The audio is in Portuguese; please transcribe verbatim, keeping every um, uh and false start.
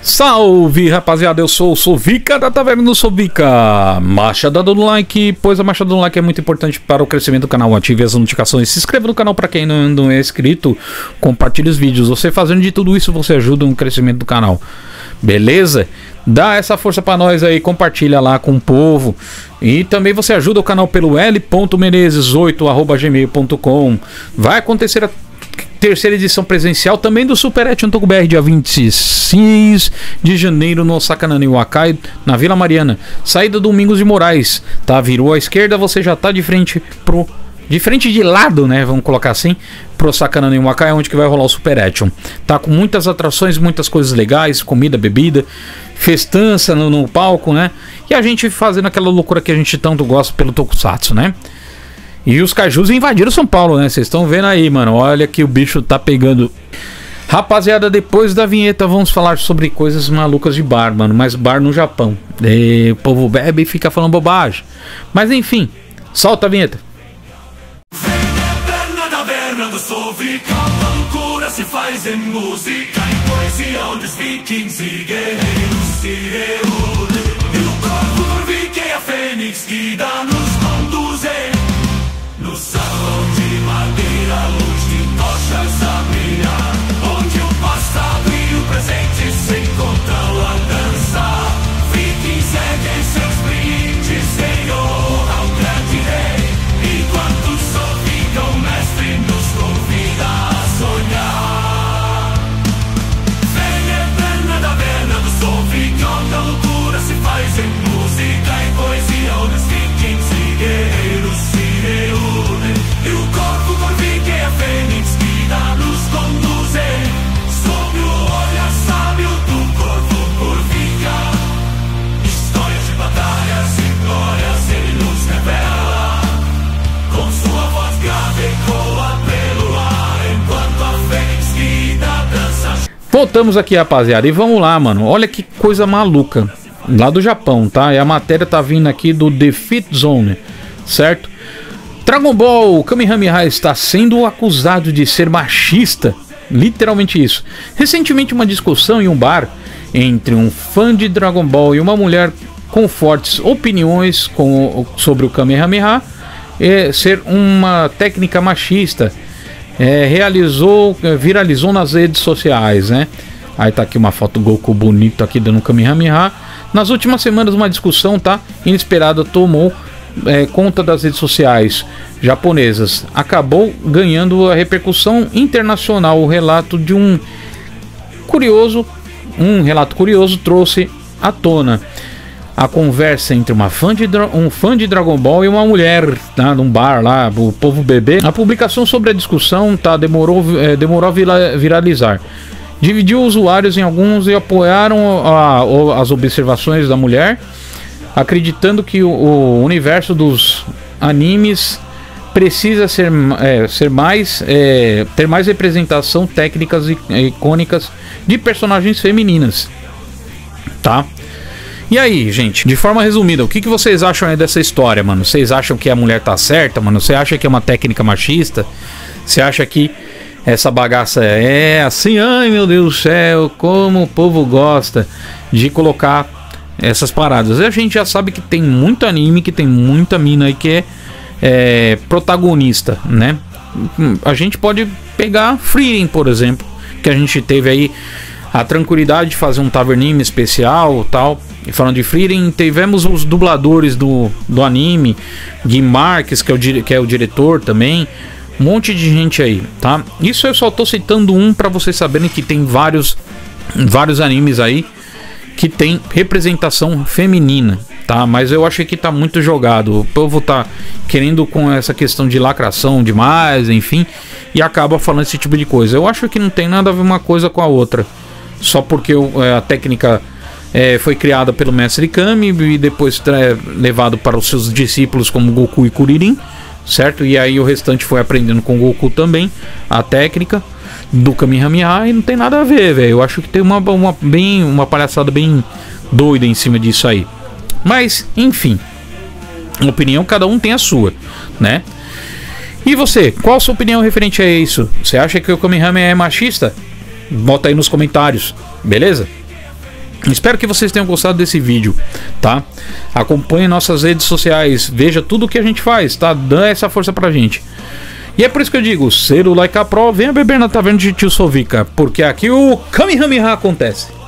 Salve, rapaziada, eu sou o Sovica da Taverna do Sovica. Marcha dando like, pois a marcha do like é muito importante para o crescimento do canal. Ative as notificações, se inscreva no canal para quem não, não é inscrito, compartilhe os vídeos. Você fazendo de tudo isso, você ajuda no crescimento do canal, beleza? Dá essa força para nós aí, compartilha lá com o povo. E também você ajuda o canal pelo l ponto menezes oito arroba gmail ponto com. Vai acontecer a terceira edição presencial também do Super Action Toku B R, dia vinte e seis de janeiro no Sakanani Wakai, na Vila Mariana. Saída Domingos de Moraes, tá? Virou à esquerda, você já tá de frente pro... de frente de lado, né? Vamos colocar assim, pro Sakanani Wakai, onde que vai rolar o Super Action. Tá com muitas atrações, muitas coisas legais, comida, bebida, festança no, no palco, né? E a gente fazendo aquela loucura que a gente tanto gosta pelo Tokusatsu, né? E os Kaijus invadiram São Paulo, né? Vocês estão vendo aí, mano. Olha que o bicho tá pegando. Rapaziada, depois da vinheta vamos falar sobre coisas malucas de bar, mano. Mas bar no Japão. E o povo bebe e fica falando bobagem. Mas enfim, solta a vinheta. Na taverna do Sovica, a loucura se faz em música, em poesia onde os vikings e guerreiros se reúnem. E o corpo por viking é a fênix que dá nos conduzem. No salão de madeira, luz de tochas a brilhar, onde o passado e o presente se encontram a dançar. Vikings seguem seus brindes em honra ao grande rei, enquanto Sovica, o mestre, nos convida a sonhar. Venha eterna da taverna do Sovica, onde a loucura se faz em música, em poesia, onde os vikings e guerreiros se reúnem. E o corpo por viking é a fênix que dá nos conduzem. Sob o olhar sábio do corpo por viking, histórias de batalhas e glórias ele nos revela. Com sua voz grave ecoa pelo ar, enquanto a fênix que dá dança. Voltamos aqui, rapaziada, e vamos lá, mano. Olha que coisa maluca. Lá do Japão, tá? E a matéria tá vindo aqui do Defeat Zone, certo? Dragon Ball Kamehameha está sendo acusado de ser machista. Literalmente isso. Recentemente, uma discussão em um bar entre um fã de Dragon Ball e uma mulher com fortes opiniões com, sobre o Kamehameha é, ser uma técnica machista, é, realizou, viralizou nas redes sociais, né? Aí tá aqui uma foto do Goku bonito aqui dando um Kamehameha. Nas últimas semanas, uma discussão, tá, inesperada tomou é, conta das redes sociais japonesas. Acabou ganhando a repercussão internacional. O relato de um curioso, um relato curioso trouxe à tona a conversa entre uma fã de, um fã de Dragon Ball e uma mulher, tá, num bar lá, o povo bebê. A publicação sobre a discussão, tá, demorou, é, demorou a viralizar. Dividiu usuários em alguns e apoiaram a, a, as observações da mulher, acreditando que o, o universo dos animes precisa ser, é, ser mais, é, ter mais representação técnicas e é, icônicas de personagens femininas, tá? E aí, gente, de forma resumida, o que, que vocês acham aí dessa história, mano? Vocês acham que a mulher tá certa, mano? Você acha que é uma técnica machista? Você acha que essa bagaça é assim? Ai, meu Deus do céu, como o povo gosta de colocar essas paradas. A gente já sabe que tem muito anime, que tem muita mina aí que é, é protagonista, né? A gente pode pegar Frieren, por exemplo, que a gente teve aí a tranquilidade de fazer um Tavernime especial tal. E falando de Frieren, tivemos os dubladores do, do anime, Gui Marques, que é, o, que é o diretor também. Um monte de gente aí, tá? Isso eu só tô citando um para vocês saberem que tem vários vários animes aí que tem representação feminina, tá? Mas eu achei que tá muito jogado. O povo tá querendo com essa questão de lacração demais, enfim, e acaba falando esse tipo de coisa. Eu acho que não tem nada a ver uma coisa com a outra. Só porque a técnica é, foi criada pelo mestre Kami e depois é, levado para os seus discípulos como Goku e Kuririn, certo? E aí o restante foi aprendendo com o Goku também a técnica do Kamehameha e não tem nada a ver, velho. Eu acho que tem uma, uma, bem, uma palhaçada bem doida em cima disso aí. Mas, enfim, opinião, cada um tem a sua, né? E você, qual a sua opinião referente a isso? Você acha que o Kamehameha é machista? Bota aí nos comentários, beleza? Espero que vocês tenham gostado desse vídeo, tá? Acompanhe nossas redes sociais, veja tudo que a gente faz, tá? Dá essa força pra gente. E é por isso que eu digo, ser o Laika Pro, venha beber na taverna de Tio Sovica, porque aqui o Kamehameha acontece.